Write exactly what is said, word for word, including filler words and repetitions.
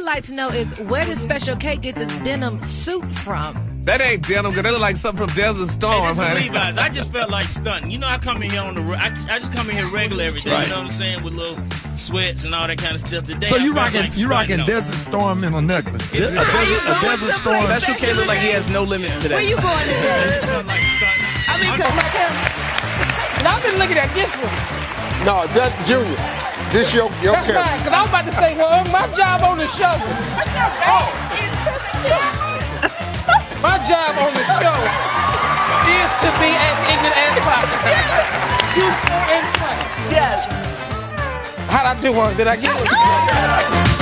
like to know is where did Special K get this denim suit from? That ain't denim, because they look like something from Desert Storm, hey, honey. Levi's. I just felt like stunting. You know, I come in here on the I, I just come in here regular every day. Right. You know what I'm saying? With little sweats and all that kind of stuff. Today, so you I rocking like you rocking though. Desert Storm in a necklace. It's a, a, desert, a Desert Storm. Special K look like he has no limits today. Where you going today? like I mean, cause like him. And I've been looking at this one. No, that's Junior. This your your That's mine, because I was about to say, well, my job on the show. Oh. My job on the show is to be as ignorant as possible. You so insight. Yes. How'd I do one? Did I get it?